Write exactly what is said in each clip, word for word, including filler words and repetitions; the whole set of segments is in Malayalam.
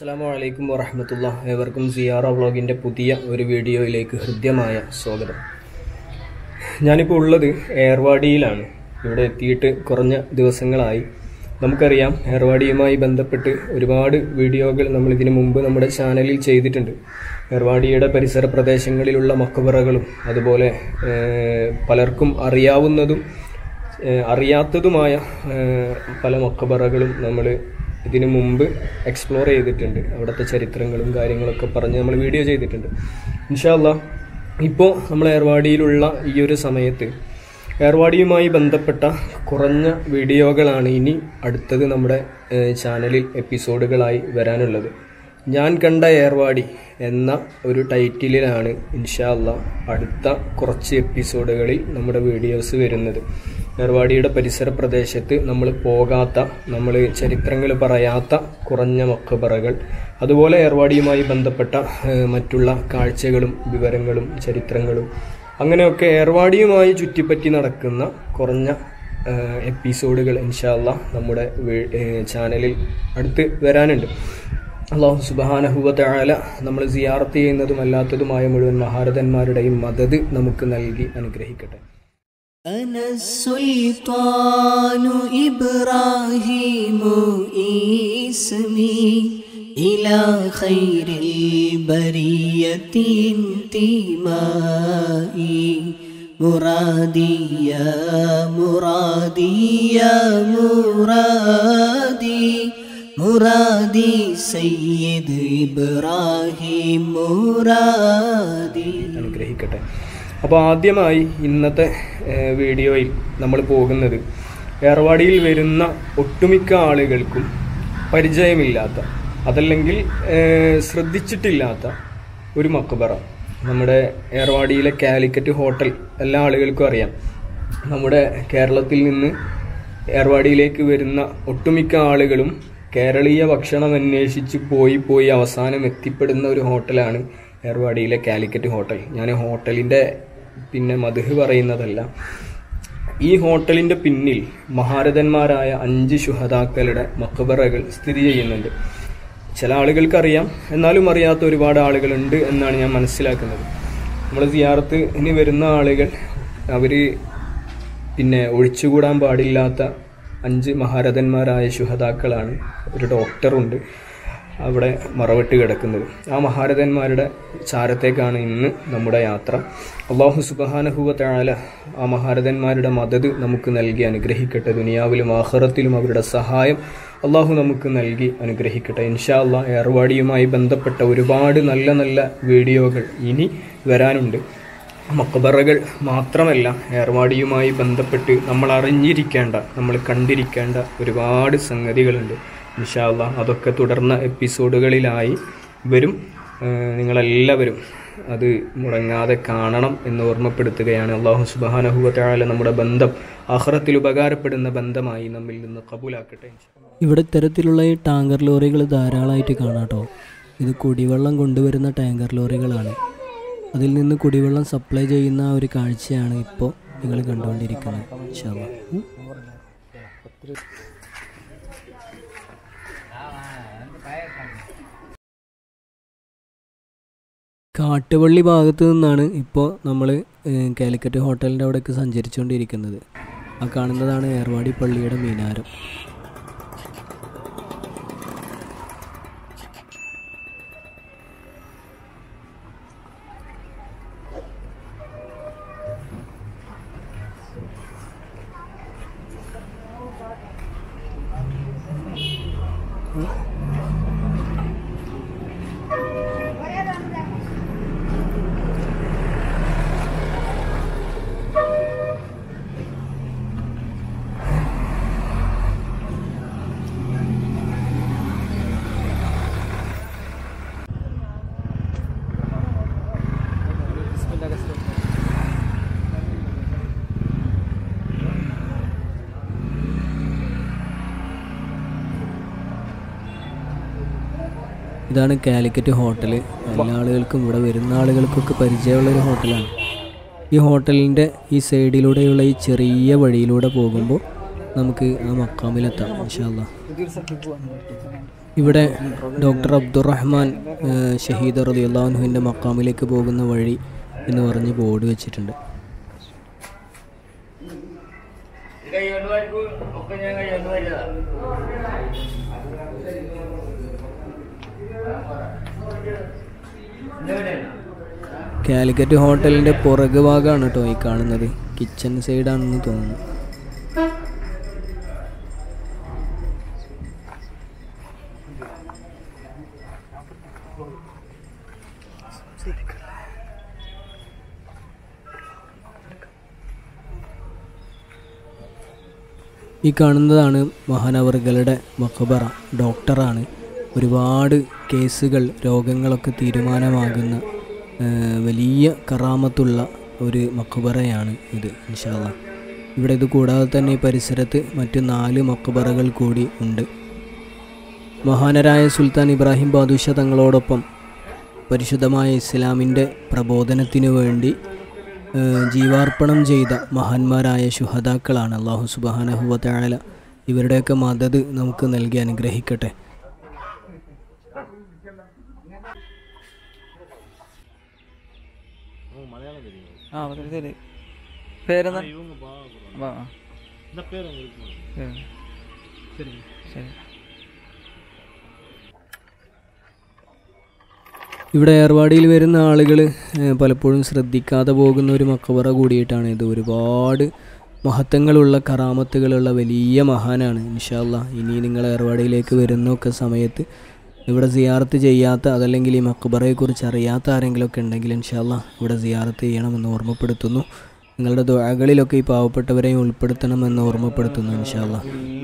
അസ്സലാമു വറഹ്മത്തുള്ളാഹി. ഏവർക്കും സിയാറവ്ലോഗിൻ്റെ പുതിയ ഒരു വീഡിയോയിലേക്ക് ഹൃദ്യമായ സ്വാഗതം. ഞാനിപ്പോൾ ഉള്ളത് ഏർവാടിയിലാണ്. ഇവിടെ എത്തിയിട്ട് കുറഞ്ഞ ദിവസങ്ങളായി. നമുക്കറിയാം, ഏർവാടിയുമായി ബന്ധപ്പെട്ട് ഒരുപാട് വീഡിയോകൾ നമ്മൾ ഇതിനു മുമ്പ് നമ്മുടെ ചാനലിൽ ചെയ്തിട്ടുണ്ട്. ഏർവാടിയുടെ പരിസര പ്രദേശങ്ങളിലുള്ള മഖബറകളും അതുപോലെ പലർക്കും അറിയാവുന്നതും അറിയാത്തതുമായ പല മഖബറകളും നമ്മൾ ഇതിനു മുമ്പ് എക്സ്പ്ലോർ ചെയ്തിട്ടുണ്ട്. അവിടുത്തെ ചരിത്രങ്ങളും കാര്യങ്ങളൊക്കെ പറഞ്ഞ് നമ്മൾ വീഡിയോ ചെയ്തിട്ടുണ്ട്. ഇൻഷാ അല്ലാഹ് ഇപ്പോൾ നമ്മൾ ഏർവാടിയിലുള്ള ഈ ഒരു സമയത്ത് ഏർവാടിയുമായി ബന്ധപ്പെട്ട കുറഞ്ഞ വീഡിയോകളാണ് ഇനി അടുത്തത് നമ്മുടെ ചാനലിൽ എപ്പിസോഡുകളായി വരാനുള്ളത്. ഞാൻ കണ്ട ഏർവാടി എന്ന ഒരു ടൈറ്റിലാണ് ഇൻഷാ അല്ലാഹ് അടുത്ത കുറച്ച് എപ്പിസോഡുകളിൽ നമ്മുടെ വീഡിയോസ് വരുന്നത്. ഏർവാടിയുടെ പരിസര പ്രദേശത്ത് നമ്മൾ പോകാത്ത, നമ്മൾ ചരിത്രങ്ങൾ പറയാത്ത കുറഞ്ഞ മഖബറകൾ, അതുപോലെ ഏർവാടിയുമായി ബന്ധപ്പെട്ട മറ്റുള്ള കാഴ്ചകളും വിവരങ്ങളും ചരിത്രങ്ങളും, അങ്ങനെയൊക്കെ ഏർവാടിയുമായി ചുറ്റിപ്പറ്റി നടക്കുന്ന കുറഞ്ഞ എപ്പിസോഡുകൾ ഇൻഷാ അല്ലാഹ് നമ്മുടെ ചാനലിൽ അടുത്ത് വരാനുണ്ട്. അല്ലാഹു സുബ്ഹാനഹു വ തആല നമ്മൾ സിയാറത്ത് ചെയ്യുന്നതും അല്ലാത്തതുമായ മുഴുവൻ മഹാരഥന്മാരുടെയും മദദ് നമുക്ക് നൽകി അനുഗ്രഹിക്കട്ടെ. أنا السلطان إبراهيم اسمي إلى خير البرية انتمائي مرادي يا مرادي يا مرادي مرادي سيد إبراهيم مرادي അനുഗ്രഹിക്കട്ടെ. അപ്പോൾ ആദ്യമായി ഇന്നത്തെ വീഡിയോയിൽ നമ്മൾ പോകുന്നത് ഏർവാടിയിൽ വരുന്ന ഒട്ടുമിക്ക ആളുകൾക്കും പരിചയമില്ലാത്ത, അതല്ലെങ്കിൽ ശ്രദ്ധിച്ചിട്ടില്ലാത്ത ഒരു മഖബറ. നമ്മുടെ ഏർവാടിയിലെ കാലിക്കറ്റ് ഹോട്ടൽ എല്ലാ ആളുകൾക്കും അറിയാം. നമ്മുടെ കേരളത്തിൽ നിന്ന് ഏർവാടിയിലേക്ക് വരുന്ന ഒട്ടുമിക്ക ആളുകളും കേരളീയ ഭക്ഷണം അന്വേഷിച്ച് പോയി പോയി അവസാനം എത്തിപ്പെടുന്ന ഒരു ഹോട്ടലാണ് ഏർവാടിയിലെ കാലിക്കറ്റ് ഹോട്ടൽ. ഞാൻ ഹോട്ടലിൻ്റെ പിന്നെ മദ്ഹ് പറയുന്നതല്ല. ഈ ഹോട്ടലിൻ്റെ പിന്നിൽ മഹാരഥന്മാരായ അഞ്ച് ശുഹദാക്കളുടെ മഖബറകൾ സ്ഥിതി ചെയ്യുന്നുണ്ട്. ചില ആളുകൾക്കറിയാം, എന്നാലും അറിയാത്ത ഒരുപാട് ആളുകളുണ്ട് എന്നാണ് ഞാൻ മനസ്സിലാക്കുന്നത്. നമ്മൾ സിയാറത്ത് ഇനി വരുന്ന ആളുകൾ അവർ പിന്നെ ഒഴിച്ചുകൂടാൻ പാടില്ലാത്ത അഞ്ച് മഹാരഥന്മാരായ ശുഹദാക്കളാണ്. ഒരു ഡോക്ടറുണ്ട് അവിടെ മറവിട്ട് കിടക്കുന്നത്. ആ മഹാരഥന്മാരുടെ ചാരത്തേക്കാണ് ഇന്ന് നമ്മുടെ യാത്ര. അല്ലാഹു സുബ്ഹാനഹു വ തആല ആ മഹാരഥന്മാരുടെ മദദ് നമുക്ക് നൽകി അനുഗ്രഹിക്കട്ടെ. ദുനിയാവിലും ആഖിറത്തിലും അവരുടെ സഹായം അല്ലാഹു നമുക്ക് നൽകി അനുഗ്രഹിക്കട്ടെ. ഇൻഷാ അല്ലാഹ് ഏർവാടിയുമായി ബന്ധപ്പെട്ട ഒരുപാട് നല്ല നല്ല വീഡിയോകൾ ഇനി വരാനുണ്ട്. മഖബറകൾ മാത്രമല്ല, ഏർവാടിയുമായി ബന്ധപ്പെട്ട് നമ്മൾ അറിഞ്ഞിരിക്കേണ്ട, നമ്മൾ കണ്ടിരിക്കേണ്ട ഒരുപാട് സംഗതികളുണ്ട്. ഇൻഷാ അല്ലാഹ് അതൊക്കെ തുടർന്ന എപ്പിസോഡുകളിലായി വരും. നിങ്ങളെല്ലാവരും അത് മുടങ്ങാതെ കാണണം എന്ന് ഓർമ്മപ്പെടുത്തുകയാണ്. അല്ലാഹു സുബ്ഹാനഹു വ തആല നമ്മുടെ ബന്ധം ആഖിറത്തിൽ ഉപകാരപ്പെടുന്ന ബന്ധമായി നമ്മിൽ നിന്ന് ഖബൂലാക്കട്ടെ. ഇവിടെ ഇത്തരത്തിലുള്ള ഈ ടാങ്കർ ലോറികൾ ധാരാളമായിട്ട് കാണാം കേട്ടോ. ഇത് കുടിവെള്ളം കൊണ്ടുവരുന്ന ടാങ്കർ ലോറികളാണ്. അതിൽ നിന്ന് കുടിവെള്ളം സപ്ലൈ ചെയ്യുന്ന ഒരു കാഴ്ചയാണ് ഇപ്പോൾ നിങ്ങൾ കണ്ടുകൊണ്ടിരിക്കുന്നത്. ഇൻഷാ അല്ലാഹ് കാട്ടുപള്ളി ഭാഗത്തു നിന്നാണ് ഇപ്പോൾ നമ്മൾ കാലിക്കറ്റ് ഹോട്ടലിൻ്റെ അവിടേക്ക് സഞ്ചരിച്ചുകൊണ്ടിരിക്കുന്നത്. ആ കാണുന്നതാണ് ഏർവാടി പള്ളിയുടെ മീനാരം. ഇതാണ് കാലിക്കറ്റ് ഹോട്ടൽ. എല്ലാ ആളുകൾക്കും, ഇവിടെ വരുന്ന ആളുകൾക്കൊക്കെ പരിചയമുള്ളൊരു ഹോട്ടലാണ്. ഈ ഹോട്ടലിൻ്റെ ഈ സൈഡിലൂടെയുള്ള ഈ ചെറിയ വഴിയിലൂടെ പോകുമ്പോൾ നമുക്ക് ആ മക്കാമിലെത്താം ഇൻഷാ അല്ലാഹ്. ഇവിടെ ഡോക്ടർ അബ്ദുറഹ്മാൻ ഷഹീദ് റളിയല്ലാഹു അൻഹുവിൻ്റെ മക്കാമിലേക്ക് പോകുന്ന വഴി എന്ന് പറഞ്ഞ് ബോർഡ് വെച്ചിട്ടുണ്ട്. കാലിക്കറ്റ് ഹോട്ടലിൻ്റെ പുറകു ഭാഗമാണ് കേട്ടോ ഈ കാണുന്നത്. കിച്ചൺ സൈഡാണെന്ന് തോന്നുന്നു. ഈ കാണുന്നതാണ് മഹാനവറുകളുടെ മഖബറ. ഡോക്ടറാണ്. ഒരുപാട് കേസുകൾ, രോഗങ്ങളൊക്കെ തീരുമാനമാകുന്ന വലിയ കറാമത്തുള്ള ഒരു മഖബറയാണ് ഇത് ഇൻഷാ അല്ലാഹ്. ഇവിടെ ഇത് കൂടാതെ തന്നെ ഈ പരിസരത്ത് മറ്റ് നാല് മഖബറകൾ കൂടി ഉണ്ട്. മഹാനരായ സുൽത്താൻ ഇബ്രാഹിം ബാദുഷ തങ്ങളോടൊപ്പം പരിശുദ്ധമായ ഇസ്ലാമിൻ്റെ പ്രബോധനത്തിനു വേണ്ടി ജീവാർപ്പണം ചെയ്ത മഹാന്മാരായ ശുഹദാക്കളാണ്. അല്ലാഹു സുബ്ഹാനഹു വ തആല ഇവരുടെയൊക്കെ മദദ് നമുക്ക് നൽകി അനുഗ്രഹിക്കട്ടെ. ഇവിടെ ഏർവാടിയിൽ വരുന്ന ആളുകൾ പലപ്പോഴും ശ്രദ്ധിക്കാതെ പോകുന്ന ഒരു മഖബറ കൂടിയിട്ടാണ് ഇത്. ഒരുപാട് മഹത്വങ്ങളുള്ള കറാമത്തുകളുള്ള വലിയ മഹാനാണ്. ഇൻഷാ അല്ലാഹ് ഇനി നിങ്ങൾ ഏർവാടിയിലേക്ക് വരുന്നൊക്കെ സമയത്ത് ഇവിടെ സിയാറത്ത് ചെയ്യാത്ത, അതല്ലെങ്കിൽ ഈ മഖബറയെക്കുറിച്ച് അറിയാത്ത ആരെങ്കിലുമൊക്കെ ഉണ്ടെങ്കിൽ ഇൻഷാ അല്ലാഹ് ഇവിടെ സിയാറത്ത് ചെയ്യണമെന്ന് ഓർമ്മപ്പെടുത്തുന്നു. നിങ്ങളുടെ ദുആകളിലൊക്കെ ഈ പാവപ്പെട്ടവരെയും ഉൾപ്പെടുത്തണമെന്ന് ഓർമ്മപ്പെടുത്തുന്നു ഇൻഷാ അല്ലാഹ്.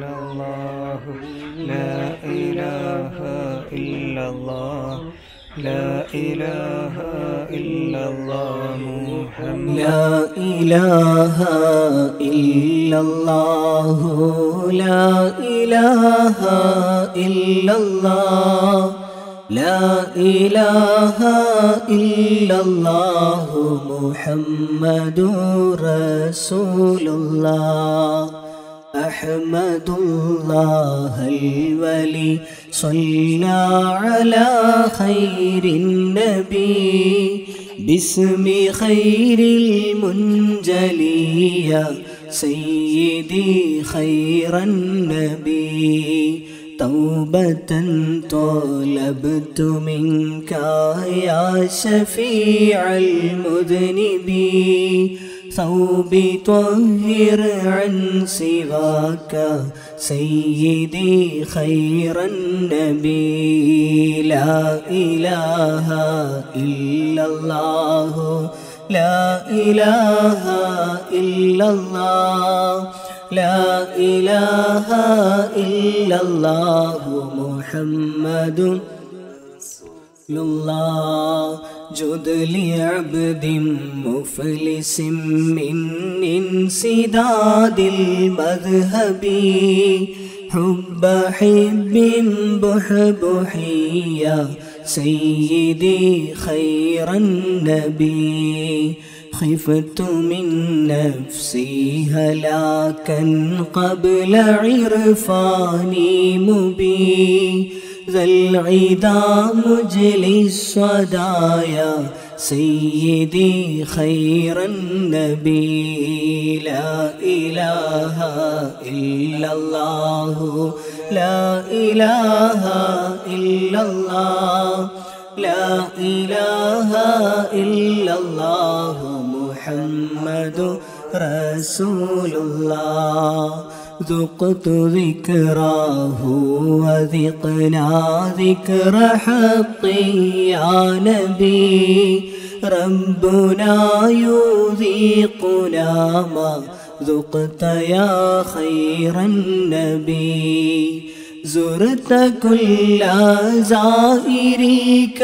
لا إله إلا الله محمد لا إله إلا الله لا إله إلا الله لا إله إلا الله محمد رسول الله أحمد الله الولي صلى على خير النبي باسم خير المنجلي يا سيدي خير النبي توبة طلبت منك يا شفيع المذنبين ثوبي طهر عن سواك سيدي خير النبي لا إله إلا الله لا إله إلا الله لا إله إلا الله محمد رسول الله جد لعبد مفلس من انسداد المذهب حب حب بحبحيا سيدي خير النبي خفت من نفسي هلاكا قبل عرفاني مبين ذا العدا مجلي الصدايا سيدي خير النبي لا إله إلا الله لا إله إلا الله لا إله إلا الله محمد رسول الله ذقت ذكراه وذقنا ذكر حق يا نبي ربنا يذيقنا ما ذقت يا خير النبي زرت كل زائريك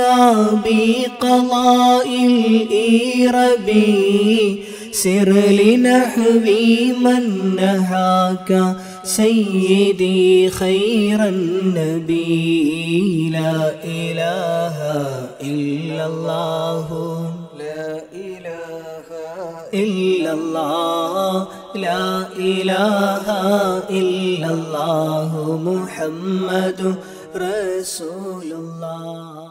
بقضاء الإيربي سر لنحوي من نهاك سيدي خير النبي لا إله إلا الله لا إله إلا الله لا إله إلا الله محمد റസൂലുള്ളാഹ്.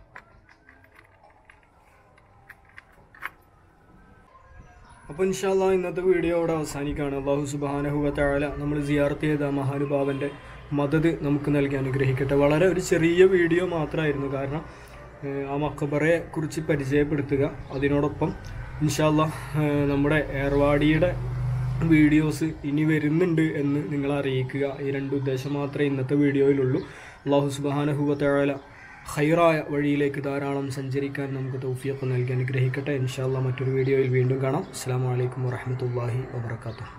അപ്പോൾ ഇൻഷാ അല്ലാഹ് ഇന്നത്തെ വീഡിയോ അവിടെ അവസാനിക്കുകയാണ്. അല്ലാഹു സുബ്ഹാനഹു വ തആല നമ്മൾ സിയാറത്ത് ചെയ്ത മഹാനുഭാവൻ്റെ മദത് നമുക്ക് നൽകി അനുഗ്രഹിക്കട്ടെ. വളരെ ഒരു ചെറിയ വീഡിയോ മാത്രമായിരുന്നു, കാരണം ആ മഖബറയെ കുറിച്ച് പരിചയപ്പെടുത്തുക. അതിനോടൊപ്പം ഇൻഷാ അല്ലാഹ് നമ്മുടെ ഏർവാടിയുടെ വീഡിയോസ് ഇനി വരുന്നുണ്ട് എന്ന് നിങ്ങളെ അറിയിക്കുക. ഈ രണ്ട് ഉദ്ദേശം മാത്രമേ ഇന്നത്തെ വീഡിയോയിലുള്ളൂ. അല്ലാഹു സുബ്ഹാനഹു വ തആല ഖൈറായ വഴിയിലേക്ക് ധാരാളം സഞ്ചരിക്കാൻ നമുക്ക് തൗഫീഖ് നൽകി അനുഗ്രഹിക്കട്ടെ. ഇൻഷാ അല്ലാഹ് മറ്റൊരു വീഡിയോയിൽ വീണ്ടും കാണാം. അസ്സലാമു അലൈക്കും വറഹ്മത്തുള്ളാഹി വബറകാതുഹു.